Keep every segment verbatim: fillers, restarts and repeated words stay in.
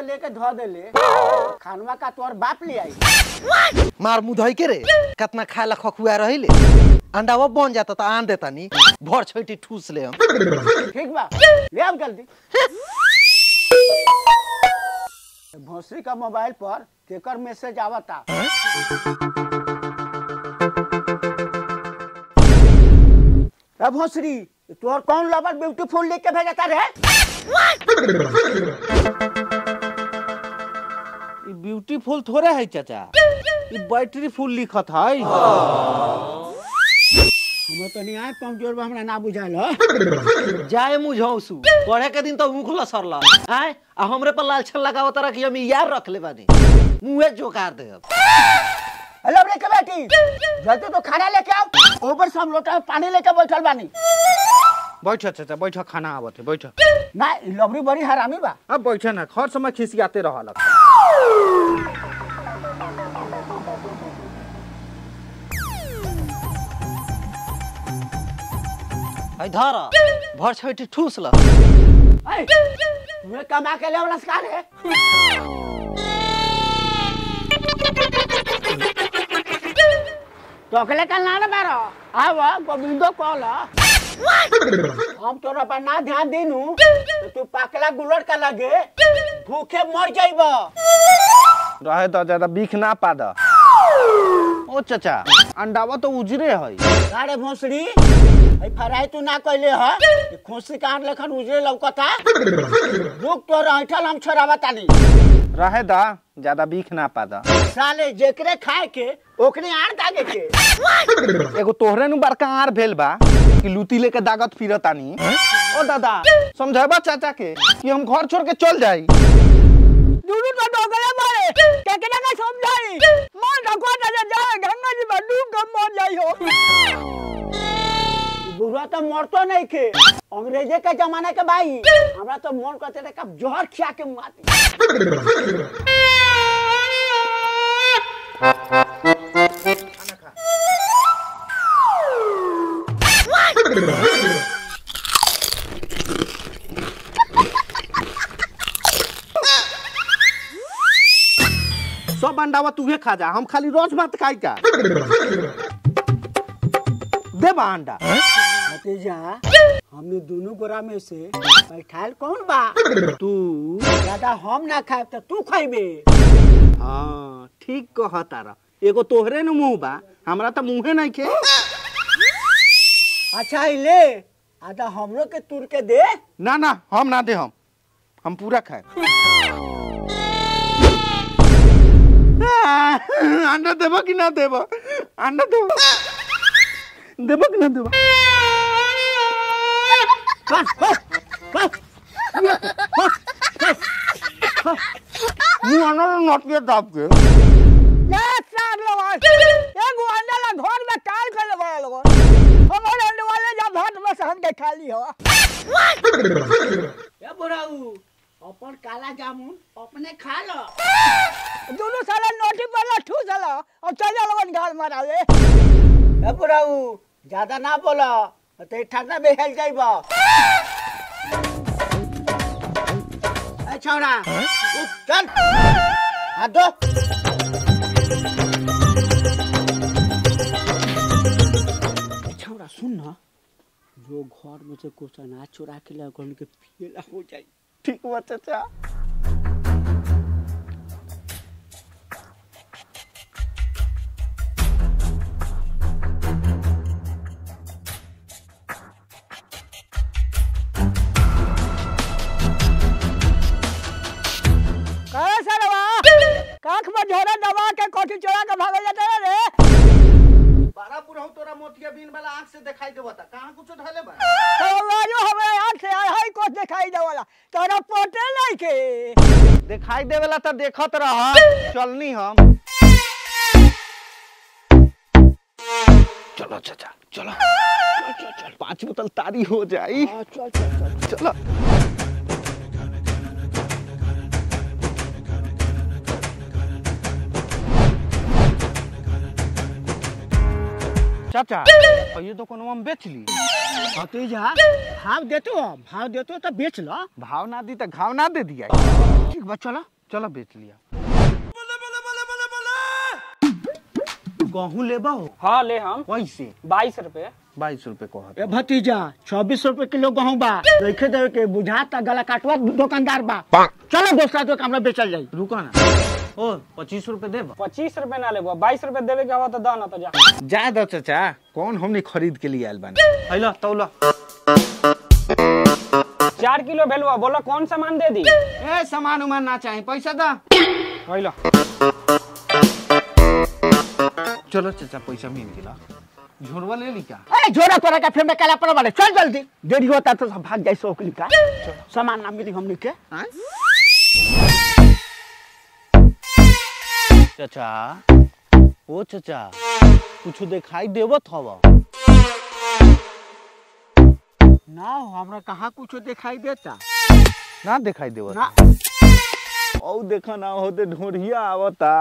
तो लेके धो दे ले खानवा का तोर बाप ले आई मार मुधई के रे कितना खाए ला खखुआ रही ले अंडा वो बन जाता तो आन देता नी भर छोटी ठूस ले हम ठीक बा ले आओ जल्दी भोसरी का मोबाइल पर केकर मैसेज आवता ए भोसरी तोर कौन लवर ब्यूटीफुल लेके भेजता रे ई ब्यूटीफुल थोड़े है चाचा ई बैटरी फुल लिखत है हम तो नहीं आए कमजोर बा हमरा ना बुझाल हो जाए मुझौसु पढ़े के दिन तो मुखला सरला आए आ हमरे पर लाल छल लगावत रह कि हम यार रख ले बानी मुंहे जोकार दे अब हेलो रे के बेटी जल्दी तो खाना लेके आओ ऊपर से हम लोटा में पानी लेके बैठल बानी बैठ चाचा बैठ खाना आवत है बैठ ना लवरी बड़ी हरामी बा अब बैठ ना हर समय खिसियाते रहल आई धारा भर छोटी ठूस ल ए तुम्हें कमा के ले वाला सकार है तो अकेले कल ना ना मारो आवा गोविंदो कॉल हम तोरा पर ना ध्यान देनु तो तू पाकला गुलड़ का लगे भूखे मर जाइबो रहे तो ज्यादा बीख ना पादा ओ चाचा अंडावा तो उजरे है अरे भोसड़ी ए फराई तू ना कहले ह खोसी काट लेखन उजरे लौकता रुक तो रहठल हम छोरावा तानी रहे दा ज्यादा बीख ना पादा साले जेकरे खाए के ओकरे आड़ दागे के एगो तोहरे नु बड़का आर भेल बा कि लूटी लेके दागत फिरतानी ओ दादा समझाबा चाचा के कि हम घर छोड़ के चल जाई दुनु तो डोगले मारे केकरा का समझाई मन ढको जा जा गंगा जी में डूब के मर जाई हो बुढ़ा तो मरतो नहीं के अंग्रेजे के जमाने के भाई हमरा तो मन करते रे कब जोहर खिया के माती सब अंडावा तूहे खा जा हम खाली रोज भात खाई का दे बा अंडा भतीजा हमने दोनों गोरा में से बैठाल कौन बा तू ज्यादा हम ना खाए तो तू खाइबे हां ठीक कहता रा एगो तोहरे न मुंह बा हमरा त मुंहे नहीं के अच्छा ले आधा हमरो के तुर के दे ना ना हम ना दे हम हम पूरा खाए अंडा देबा कि ना देबा अंडा देबा देबा कि ना देबा बस बस बस नी आना नट के दाब के ना साहब लोग एगो अंडा ला घर में काल कर लगा लोग हमारे अंडे वाले जा भात में से हम के खा ली हो ए बुढ़ाऊ अपन काला जामुन अपने खा लो दोनों साला नोटी पर ठूस लो और चले लोगन गाल मारावे ए बुढ़ाऊ ज्यादा ना बोलो तो ठंडा में हेल जाइबो ए छोरा उठ चल हाथ दो छोरा सुन ना जो घर में से कुछ अनाज चुरा के ले गन के पिएला हो जाई ठीक बा चाचा काख में झोरा दबा के कोठी चोरा के भागल जाता रे बारा पुरहु तोरा मोतिया बीन वाला आंख से दिखाई देवता कहां कुछ धले बा तो वाजो हमरा आंख से हाई को दिखाई देवला तोरा पोटे नहीं के दिखाई देवेला त देखत रह चलनी हम चलो चाचा चलो चल चल चल पांच बोतल तारी हो जाई हां चल चल चलो चाचा ये तो कोनो हम बेच ली भतीजा भाव देतो भाव देतो तो बेच लो। भाव ना दी तो घाव ना दे दिया। ठीक बा चलो चलो बेच लिया। गहूँ लेबा हो? हाँ ले हम कैसे? बाईस रुपए बाईस रुपए को ए भतीजा चौबीस रुपए किलो गहूँ बा देखे दे के बुझाता गला काटवा दुकानदार बा। चलो दूसरा तो हमरा बेचल जाई। रुको ना ओ पच्चीस रुपए देबा। पच्चीस रुपए ना लेबो बाईस रुपए देवे के हवा तो दा ना तो जा जा दो चाचा कौन हमने खरीद के लिए आयल बानी। हैला तौला चार किलो भेलुआ बोला कौन सामान दे दी। ए सामान उमान ना चाहिए पैसा दा। हैला चलो चाचा पैसा मिल गया। झोरवा ले ली क्या? ए जोरा तोरा का फिर में काला पर वाले चल जल्दी देरी होता तो सब भाग जाए सोकली का सामान ना मिली हमनी के। चाचा ओ चाचा कुछ दिखाई देवत हवा? ना हमरा कहाँ कुछ दिखाई देता ना दिखाई देवत ना। औ देखा ना होते ढोरिया आवता।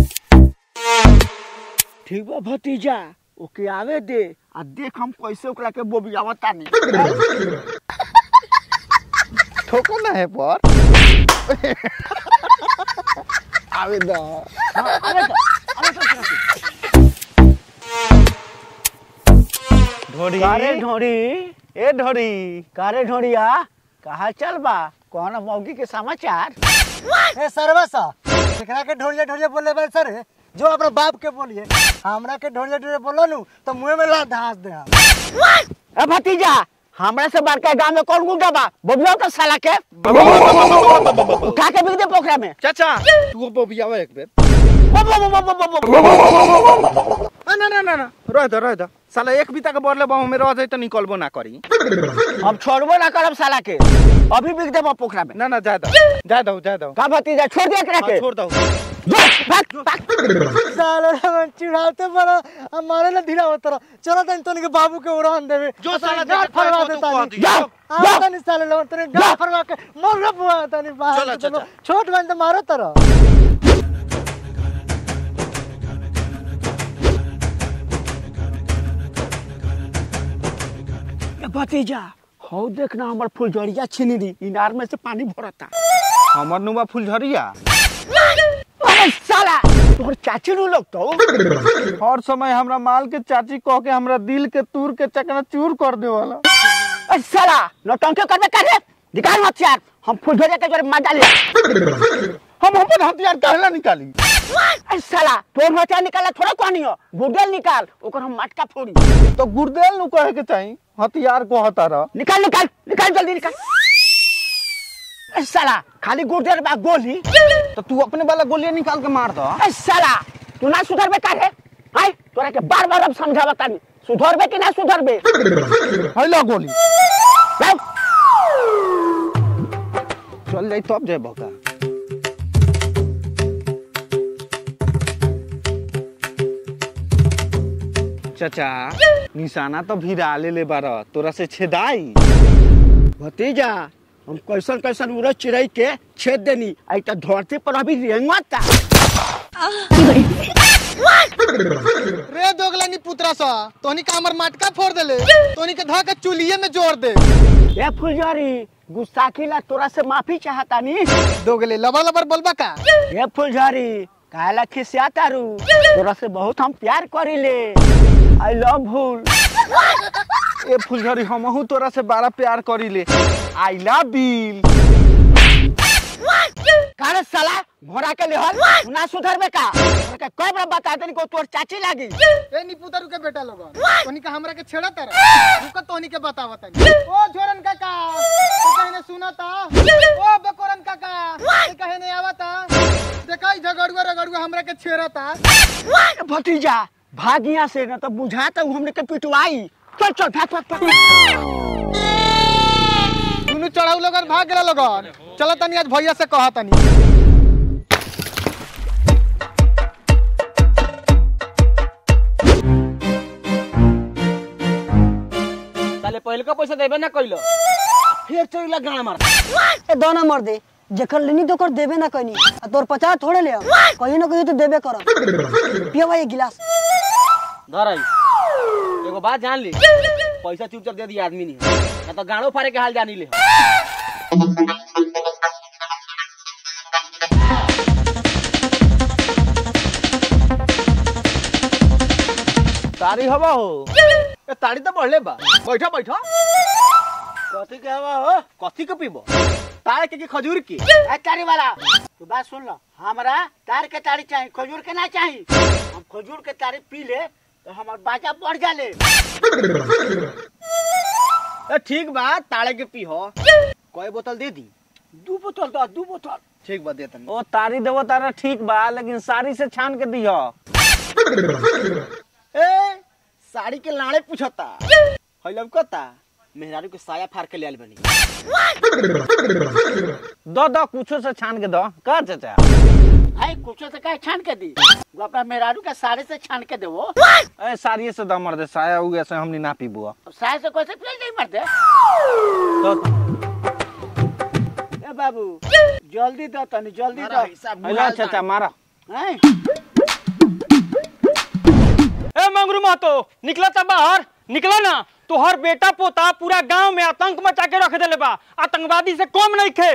ठीक बा भतीजा ओके आवे दे आ देख हम कैसे ओकरा के बोबियावता नहीं। ठोको ना है पर आवे दो। अरे तो अरे तो ढोरी कारे ढोरी ए ढोरी कारे ढोरिया कहाँ चल बा कौन मौगी के समाचार? ए सरवसा एकरा के ढोलिया ढोलिया बोले बा सर जो अपने बाप के बोलिए हमरा के ढोलिया ढोलिया बोलो नु तो मुंह में ला धांस दे हम। ए भतीजा हमरा से बड़का गांव में कौन गुंडा बा बोबिया तो साला के का के बिक दे पोखरा में। चाचा तू बोबियावा एक बेर। बो बो बो बो बो बो ना ना ना ना रह दो रह दो साला एक बीता के बरले बाहु में रह जाई तो निकलबो ना करी। हम छोड़बो ना करब साला के अभी बिक दे पोखरा में। ना ना जा दो जा दो जा दो का भतीजा छोड़ दे एकरा के छोड़ दो। भाग भाग साले हम चिढ़ाते बड़ा हमारे ना धीरा होता चलो तन तन के बाबू के उड़ान देवे जो साला गाड़ देखा फरवा तो देता कह नहीं। दिया। आ तनी साले लोग तने गाड़ फरवा के मोर बुआ तनी बाहर चलो, चलो चाचा। छोट बन तो मारो तरह। भतीजा हो देखना हमर फुलझड़िया छिनी इनार में से पानी भरता। हमर नुबा फुलझरिया अरे साला तोहर चाची नु लोग तो हर समय हमरा माल के चाची कह के हमरा दिल के तूर के चकना चूर कर दे वाला। अरे साला नौटंकी करबे करे निकाल हथियार हम फुलझड़िया के जोरे मजा ले। हम अपन हथियार कहला निकाली। अरे साला तोर हथियार निकाला थोड़ा कहनी हो गुर्देल निकाल ओकर हम मटका फोड़ी। तो गुर्देल नु कहे के चाहिए हथियार को हतारा। निकाल निकाल निकाल जल्दी निकाल। अरे साला खाली गुर्देल बा गोली तो तू अपने वाला गोलियां निकाल के मार दो। अरे साला तू ना सुधरबे करे हाय तोरा के बार बार अब समझावता नहीं सुधरबे कि ना सुधरबे। हैला गोली लाओ। चल जाई तब जाए बका। चाचा निशाना तो भिड़ा ले ले बारा तोरा से छेदाई। भतीजा हम कैसन कैसन उड़द चिड़ै के छेद देनी आई तो धरती पर अभी रेंगता। रे दोगलानी पुत्रा सा तोनी का हमर मटका फोड़ देले तोनी के धा के चुलिये में जोड़ दे। ए फुलझड़ी गुस्ताखी ला तोरा से माफी चाहता नी। दोगले लबर लबर बोलबा का। ए फुलझड़ी काला खिसिया तारू तोरा से बहुत हम प्यार करीले आई लव भूल। ए फुलझड़ी हमहू तोरा से बड़ा प्यार करी ले आई लव बिल। कारे साला घोड़ा के लेहल ना सुधरबे का के कई बार बता देनी को तोर चाची लागी। ए नी पुतरू के बेटा लोगन तोनी का हमरा के छेड़ा तारा रुक तोनी के बतावत है। ओ झोरन काका तो कहने सुना ता ओ बकोरन काका तो कहने आवता देखाई झगड़ुआ रगड़ुआ हमरा के छेड़ता। भतीजा भागिया से न तो बुझाता हूँ हमने के पिटवाई। चल चल भाग भाग भाग। दुनु चढ़ाऊ लोगन भाग गेला लोगन चलो तनी आज भैया से कहा तनी। साले पहले का पैसा देबे ना कइलो फिर चोरी लग गाना मार। ए दोना मर दे जेकर लेनी तो कर देबे ना कनी आ तोर पचास थोड़े ले कहीं ना कहीं तो देबे कर पिया भाई गिलास धर आई एगो एगो बात जान ली, पैसा चुपचाप दे दी आदमी नहीं ना तो गाड़ो फाड़े के हाल जानी ले। तारी हवा हो ए तारी तो बढ़ले बा। बैठा बैठा। कथी के हवा हो? कथी के पीबो? तार के, के खजूर की? ए तारी वाला तू बात सुन लो, हमरा तार के तारी चाहिए, खजूर के ना चाहिए। हम खजूर के तारी पी ले तो हमार बाजा बढ़ जाले। ए ठीक बा, ताड़े के पी हो। कोई बोतल दे दी? दू बोतल दो, दू बोतल। ठीक बा दे तनी। ओ तारी देवो तारा ठीक बा, लेकिन साड़ी से छान के दियो। ए साड़ी के लाड़े पूछता है लौकता मेहरारू के साया फाड़ के ले आल बनी। दो दो कुछो से छान के दो का चाचा। भाई कुछ से काहे छान के दी? वो अपना मेहरारू के साड़ी से छान के देवो। ए साड़ी से दमर दे, साया उगे से हमनी ना पीबो। अब साड़ी से कैसे पी नहीं मरते? तो ए बाबू जल्दी दो तनी, जल्दी दो। हेलो चाचा मारा। हैं? ए मंगरू महतो निकला था बाहर, निकला ना। तो हर बेटा पोता पूरा गांव में आतंक मचा के रख देले बा, आतंकवादी से कम नहीं खे।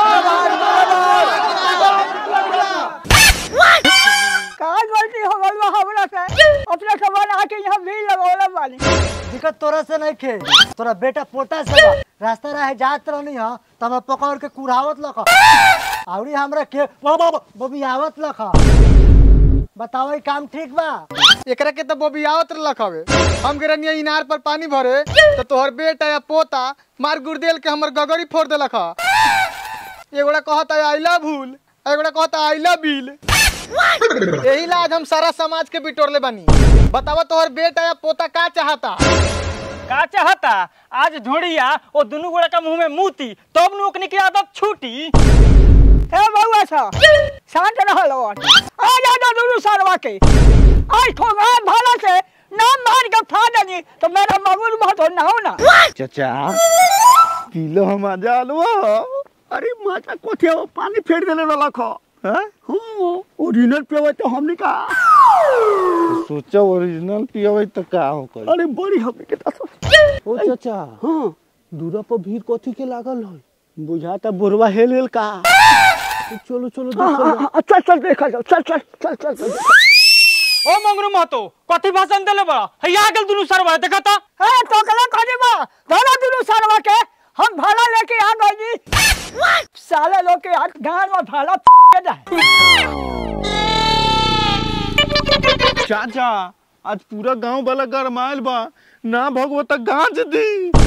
का गलती हो गइल बा हमरा से? अपने खबर आके यहाँ भीड़ लगौले बानी। दिक्कत तोरा से नहीं खे, तोरा बेटा पोता से बा। रास्ता राहे जात रहनी ह तब हम पकड़ के कुड़ावत लख आवड़ी हमरा के बबियावत लख। बताओ काम ठीक बा? एकरा के तो बोबियावत रख हवे। हम गिरनिया इनार पर पानी भरे तो तोहर बेटा या पोता मार गुर्देल के हमर गगरी फोड़ देलक ह। एगोड़ा कहता आई लव भूल, एगोड़ा कहता आई लव बिल। यही ला आज हम सारा समाज के बिटोरले बानी। बतावा तोहर बेटा या पोता का चाहता? का चाहता? आज झोड़िया वो दोनों गोड़ा का मुंह में मूती तब नौकनी की आदत छूटी। ए बउआ सा शांत रह लो। आ जा दो दुनु सरवा के। आज ठोगा भाला से नाम मार के फाड़ दी तो मेरा मगुल बहुत हो ना हो ना। चाचा किलो हम आजा आलुआ। अरे माता कोथे हो पानी फेर देले वाला खो। हैं? हम ओरिजिनल पेवे तो हमनी का। सोचा ओरिजिनल पियवे तो का हो कर। अरे बड़ी हमनी के दास। ओ चाचा हां दूरा पर भीड़ कथी के लागल है? बुझाता बुरवा हेल हेल का। चलो चलो देखो। चल चल देखा जाओ, चल चल चल चल चल। ओ मंगरू महतो कथी भाषण देले बड़ा? हैया गेल दुनु सरवा देखा ता। ए टोकला कदी बा धरा दुनु सरवा के हम भाला लेके आ गई। साले लोग के हाथ गांव में भाला के जाए। चाचा आज पूरा गांव वाला गरमाइल बा ना भगवत गांज दी।